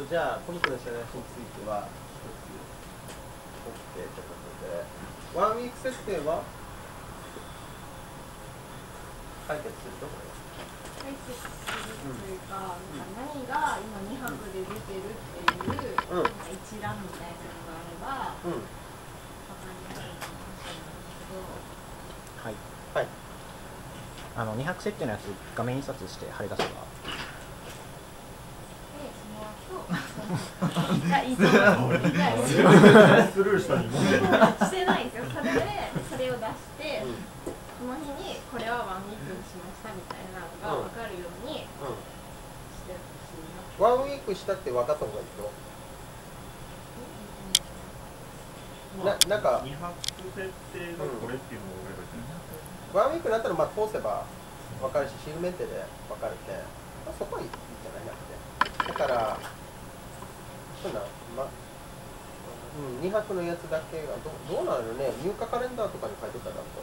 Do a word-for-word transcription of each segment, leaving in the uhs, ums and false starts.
じゃあコミックの下出しについては一つ OK ということで、ワンウィーク設定は解決するとこれ解決するというか、うん、なんか何が今にはくで出てるっていう、うん、一覧みたいなのがあれば、うん、分かりやすいかもしれないんですけど。 はい。 はい。 あのにはく設定のやつ画面印刷して貼り出せば。 で、その後、じゃあいいと思います。じゃあいいと思います。 スルーしたにしてないんですよ。それでそれを出して、うん、その日にこれはワンウィークにしましたみたいなのが分かるようにしてほしいな、 うんうん。ワンウィークしたって分かった方がいいと。ななんかにはく設定がこれっていうのをやればいいんじゃないですか。 ワンウィークになったらまあ通せば分かるし、シールメンテで分かれて、まあ、そこはいいんじゃないなって。だからそうな、まうん、にはくのやつだけがどどうなるね、入荷カレンダーとかに書いてたらと。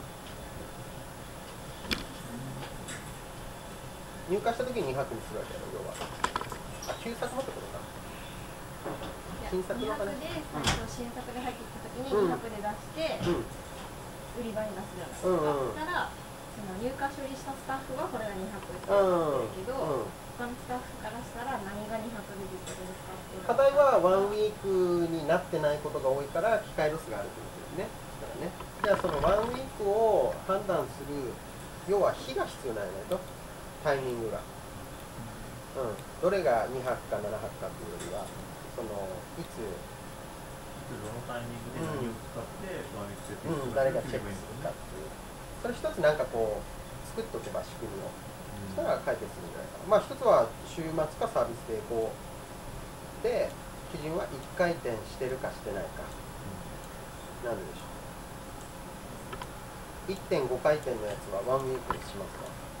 入荷した時ににはくにするわけやろ、要は。あ、旧作もってことか。新作のにはくで最初新作で入ってきた時ににはくで出して、うん、売り場に出すじゃないですか。うんうん、だからその入荷処理したスタッフはこれがにはくって言ってるけど、うんうん、他のスタッフからしたら何がにはくで出てるんですかっていう。 課題はワンウィークになってないことが多いから機械ロスがあるということですね。だからね、じゃあそのワンウィークを判断する、要は日が必要なんやないと、タイミングが。うん、どれがにはくかななはくかっていうよりは、そのいつどのタイミングで何を使ってワンウィーク設定するか、誰がチェックするかっていう、それ一つなんかこう作っとけば仕組みを、そしたら解決するんじゃないかな。まあ一つは週末かサービス並行で、基準はいっかい転してるかしてないか、うん、なんででしょう。いってんごかい転のやつはワンウィークにしますか。